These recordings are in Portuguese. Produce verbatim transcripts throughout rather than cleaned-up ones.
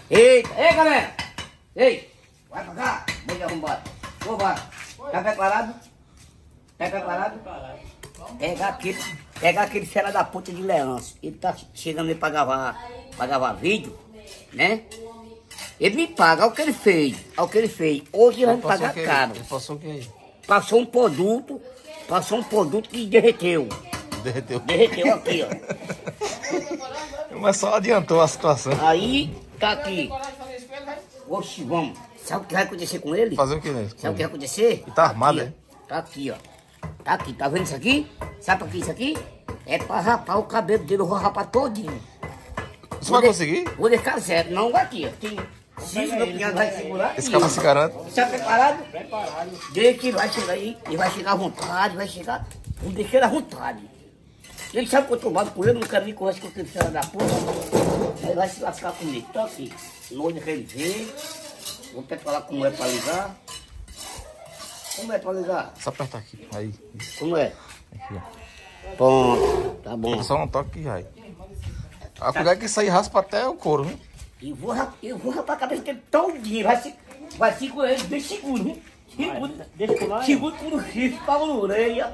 Eita, ei, galera! Ei, vai pra cá, vou arrumar. Vou, vai. Tá preparado? Tá preparado? Pegar aquele, pegar aquele fera da puta de Leãocio. Ele tá chegando aí pra gravar, pra gravar vídeo, né? Ele me paga ao que ele fez, ao que ele fez. Hoje ele vai me pagar caro. Ele passou o que aí? Passou um produto, passou um produto que derreteu. Derreteu. Derreteu aqui, ó. Mas só adiantou a situação. Aí, tá aqui. Oxi, vamos. Sabe o que vai acontecer com ele? Fazer o que, né? Sabe o que vai acontecer? E tá armado, aqui, né? ó. Tá aqui, ó. Tá aqui, tá vendo isso aqui? Sabe pra que isso aqui? É pra rapar o cabelo dele, eu vou rapar todinho. Você vai conseguir? Vou deixar zero, não aqui, ó. Tem cinco, meu cunhado vai segurar. Esse cara se garante. Está preparado? Preparado. Desde que ele vai chegar aí, ele vai chegar à vontade, vai chegar. Vamos deixar ele à vontade. Ele sabe que eu tô mal com ele, no caminho conversa com aquele filho da puta. Aí vai se lascar comigo. Então aqui, no olho que ele vê. Vou até falar como é pra ligar. Como é pra ligar? Só apertar aqui. Aí. Como é? Aqui, ó. Pronto, tá bom. Só um toque que vai. A colher que isso aí raspa até o couro, né? Eu vou, eu vou rapar a cabeça dele todinho. Vai se, vai se com ele bem seguro, hein? Seguro, seguro por um chifre, pau na orelha.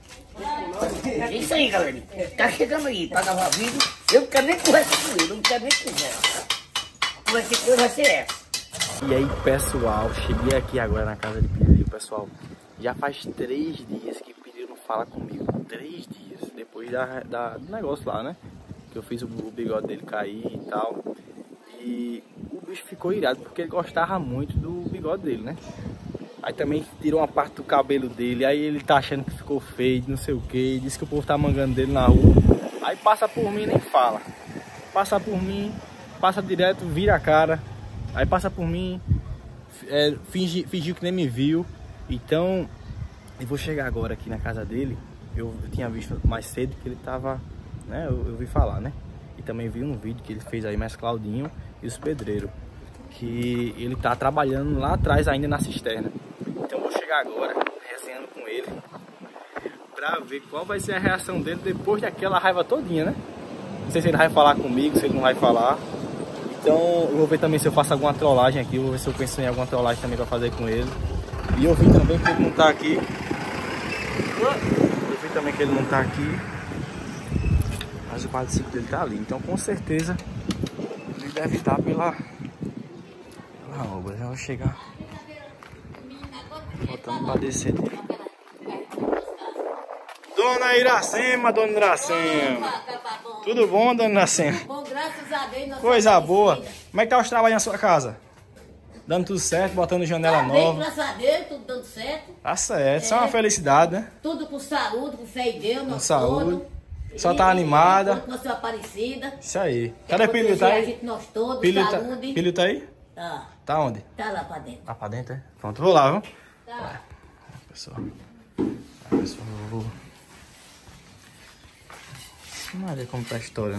É isso aí, galera. Tá chegando aí pra gravar vídeo. Eu não quero nem conversar com ele, eu não quero nem conversa. Conversa com ele vai ser essa. E aí, pessoal, cheguei aqui agora na casa de Pilinho, pessoal. Já faz três dias que Pilinho não fala comigo. Três dias. Depois da, da, do negócio lá, né? Que eu fiz o, o bigode dele cair e tal. E o bicho ficou irado porque ele gostava muito do bigode dele, né? Aí também tirou uma parte do cabelo dele. Aí ele tá achando que ficou feio, não sei o que. Disse que o povo tá mangando dele na rua. Aí passa por mim e nem fala. Passa por mim, passa direto, vira a cara. Aí passa por mim, é, fingi, fingiu que nem me viu. Então, eu vou chegar agora aqui na casa dele. Eu, eu tinha visto mais cedo que ele tava, né? Eu, eu vi falar, né? E também vi um vídeo que ele fez aí, mais Claudinho e os pedreiros. Que ele tá trabalhando lá atrás ainda na cisterna. Então eu vou chegar agora, resenhando com ele, pra ver qual vai ser a reação dele depois daquela raiva todinha, né? Não sei se ele vai falar comigo, se ele não vai falar. Então eu vou ver também se eu faço alguma trollagem aqui. Eu vou ver se eu penso em alguma trollagem também pra fazer com ele. E eu vi também que ele não tá aqui. Eu vi também que ele não tá aqui. Mas o quadriciclo dele tá ali. Então com certeza ele deve estar pela... pela obra. Já vou chegar botando pra descer dele. Dona Iracema, dona Iracema. Tudo bom, dona Iracema? Bom, graças a Deus. Coisa boa. Como é que tá os trabalhos na sua casa? Dando tudo certo, botando janela Tá bem, nova. graças a Deus, tudo dando certo. Tá certo, isso é uma felicidade, né? Tudo com saúde, com fé em Deus, Com nosso saúde. todo. Só tá animada. Com a sua Aparecida. Isso aí. Cadê Quer Pilho? Tá proteger a aí? gente, nós todos, Pilho tá... saúde. Pilho tá aí? Tá, Tá onde? tá lá pra dentro. Tá pra dentro, é? Pronto, vou lá, viu? Tá. Pessoal. Vai, pessoal, eu vou... Maria, como tá a história.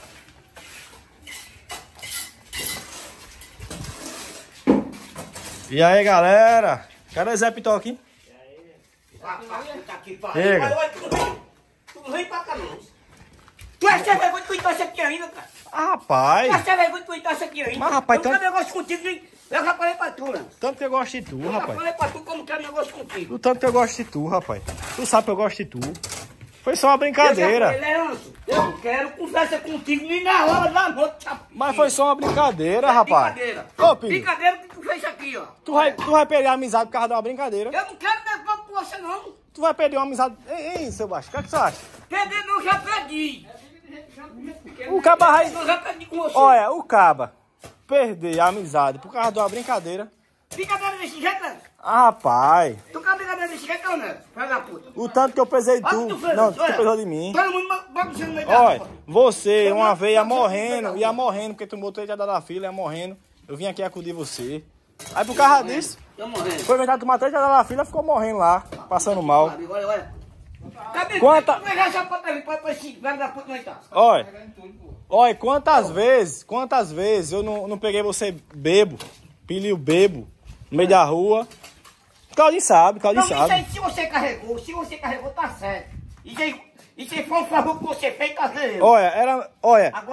E aí, galera? Cadê Zé Pitoque? E aí? Tá aqui, pá. Chega. Olha, olha, tu não vem, tu não vem pra cá, não. Tu é sem vergonha de cuidar isso aqui ainda, cara. Ah, rapaz. Tu é sem vergonha de cuidar isso aqui ainda. Mas, rapaz, eu tanto- quero negócio contigo, hein? Eu já falei pra tu, né? Tanto que eu gosto de tu, Eu já rapaz. falei pra tu como quero negócio contigo. O tanto que eu gosto de tu, rapaz. Tu sabe que eu gosto de tu. Foi só uma brincadeira. Eu já falei, Leandro, eu não quero conversa contigo nem na hora da noite. Mas foi só uma brincadeira, É rapaz. brincadeira. Ô, Pilho, Brincadeira que tu fez aqui, ó. tu vai, tu vai perder a amizade por causa de uma brincadeira. Eu não quero negócio com você, não. Tu vai perder uma amizade... Ei, ei, seu baixo, o que é que você acha? Perder não, já perdi. O caba vai... Eu já perdi com você. Olha, o caba perder a amizade por causa de uma brincadeira. Brincadeira desse jeito, né? Ah, rapaz. Tu quer brincadeira desse jeito, não, né? Filha da puta. O tanto que eu pesei de Olha o que tu. tu fez, Não, tu olha. pesou de mim. Todo mundo bagunçando no meio da Olha, rua. você uma Todo vez ia mundo bagunçando no meio morrendo, da ia rua. morrendo, porque tu botou ele já da fila, ia morrendo. Eu vim aqui acudir você. Aí por causa disso, Tô morrendo. foi verdade, tu matou ele já da fila, ficou morrendo lá, passando mal. Olha, olha. Cadê? Quanta- Tu pegar essa porta ali, pode pra esse velho da puta não entrar. Olha, olha, quantas vezes, quantas vezes eu não, não peguei você bebo, pilho bebo, no meio da rua. Claudinho sabe, Claudinho Não, isso sabe. aí, se você carregou, se você carregou, tá certo. Isso aí, isso aí foi um favor que você fez, tá certo. Olha, era, olha, Agora,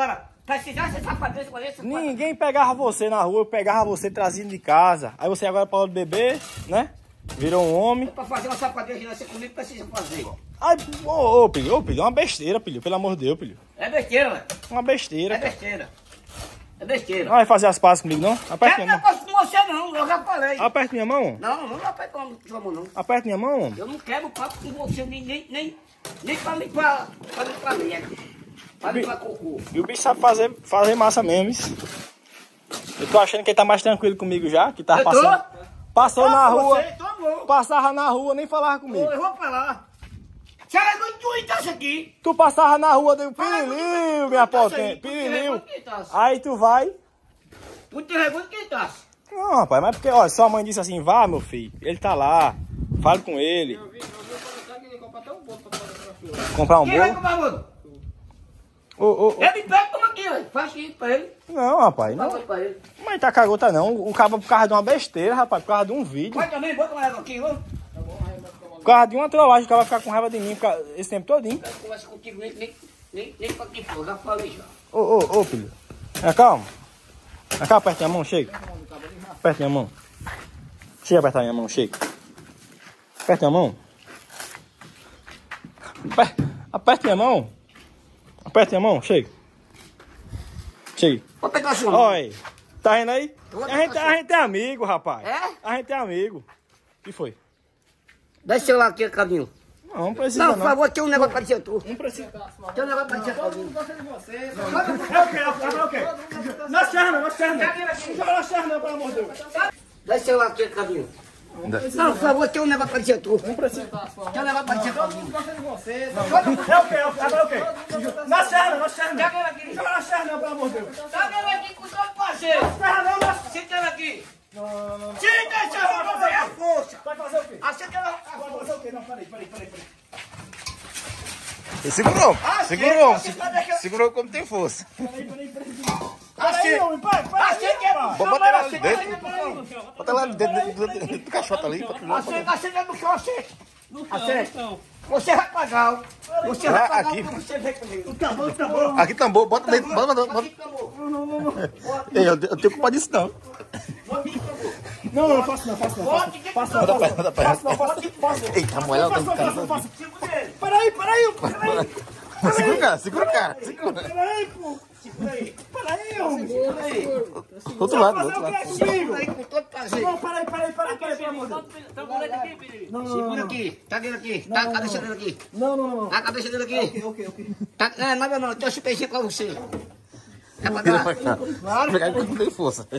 Precisar ser safadeza com isso? Ninguém pegava você na rua, eu pegava você trazendo de casa. Aí você agora parou de beber, né? Virou um homem. Pra fazer uma safadeza você comigo, precisa fazer. Ai, ô, ô, Pilho, ô, Pilho, é uma besteira, Pilho, pelo amor de Deus, Pilho. É besteira, velho. Uma besteira, É cara. besteira. É besteira. Não vai fazer as pazes comigo, não? Aperta Quero minha mão. negócio com você não, eu já falei. Aperta minha mão. Não, não aperta a mão não. Aperta minha mão, homem. Eu não quero papo com você, nem, nem, nem, nem pra limpar, pra limpar merda. Pra limpar cocô. E o bicho sabe fazer, fazer massa mesmo, isso. Eu tô achando que ele tá mais tranquilo comigo já, que tá Eu tô? passando. Passou Tô na com rua, você, tô bom. passava na rua, nem falava comigo. Eu vou pra lá. Você é muito doido aqui. Tu passava na rua, deu pirilinho, minha Muito potente, tá pirilinho. tá. Aí tu vai. Muito vergonha que tá. Não, rapaz, mas porque, ó, sua mãe disse assim, vá, meu filho, ele tá lá, fale com ele. Comprar um Quem vai bolo? comprar bolo? Ô, ô, ô. Ele pega como aqui, velho. Faz isso pra ele. Não, rapaz, Faz não. isso pra ele. Mas tá cagota não, o cabo por causa de uma besteira, rapaz, por causa de um vídeo. Vai também, bota uma água aqui, vamos. Por causa de uma trollagem, o cara vai ficar com raiva de mim por causa- esse tempo todinho. Eu converso contigo nem, nem, nem, nem pra que for, já falei já. Ô, ô, ô, filho. É, calma. É, calma, aperta minha mão, chega. Aperta minha mão. Chega, aperta minha mão, chega. Aperta minha mão. Aper- Aperta minha mão. Aperta minha mão, chega. Chega. Vou pegar a sua mão. Olha aí. Tá vendo aí? Eu vou A gente, pegar a gente é amigo, rapaz. É? A gente é amigo. O que foi? Dá esse celular aqui, Cabinho. Não, não precisa Não, não. por favor, tem um negócio pra dizer tu. Não precisa. Tem um negócio pra dizer Cabinho. É o quê? É o quê? Não serve não, não serve não. Não serve não, pelo amor de Deus. Dá esse celular aqui, Cabinho. Não, por favor, tem um negócio pra dizer tu. Não precisa. Tem um negócio pra dizer Cabinho. É o quê? Agora é o quê? Não serve não, não serve não. Não serve não, pelo amor de Deus. Tá vendo aqui com todo parceiro? Serve não, não. Senta ele aqui. Não, não, não. Senta esse celular pra ver a força. Vai fazer o quê? Aceita ela. Vai fazer o quê? Não, peraí, peraí, peraí. peraí. Segurou, Ah, segurou, sim, você deixa- segurou como tem força. Peraí, peraí, peraí. Aceita. Peraí, homem, pai, peraí. Aceita. Bota ela ali dentro. Bota ela ali dentro do, do, do, do caixote ali. Aceita, aceita no chão, aceita. Aceita. Você vai pagar. Você vai Ah, pagar aqui. o que você vem comigo. Tá bom, tá bom. Aqui tambor, bota dentro. Bota, bota, bota. Aqui, acabou. Ei, eu, eu tenho culpa disso não. Não, não, faço não, faço não. Faço Bote, que faço Bota não, pra faço bota não. pra Faço não, faço não, faço não. Eita, mulher, ela Faço tem não, faço não, cara. faço não. Peraí, peraí, peraí. Segura o cara, segura o cara. Segura. Peraí, pô. Peraí, peraí, homem. Do outro lado, do Fazer outro o lado. que comigo? aí com todo prazer. Não, peraí, peraí, peraí, peraí, pelo amor de Deus. Não, não, Segura não. aqui. Tá dele aqui. Tá a cabeça dele aqui. Não, não, não. Tá a cabeça dele aqui. Ok, ok. Tá, não, nada não. Tem um chupezinho pra você. É pra Vira dar. pra cá. Pegar que não tem força.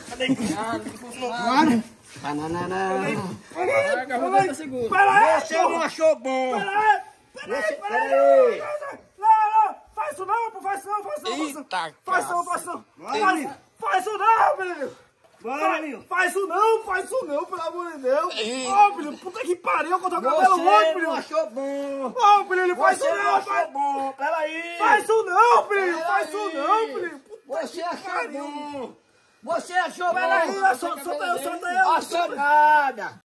Bananana. Peraí, Você não achou bom. peraí, peraí, Você- peraí. peraí. Não, não, faz isso não, pô, faz isso não, faz isso não. Eita, Faz isso não, faz isso não. Faz, faz isso não, menino. Faz, faz isso não, faz isso não, pelo amor de Deus. Ô, menino, puta que pariu, com o teu cabelo longo, Você não menino. achou bom. Ô, menino, faz Você isso não não, faz, achou bom. Peraí. faz isso não, menino, faz isso não, menino. Você achou bom. Você achou bom. Peraí, solta eu, solta eu. Achou nada.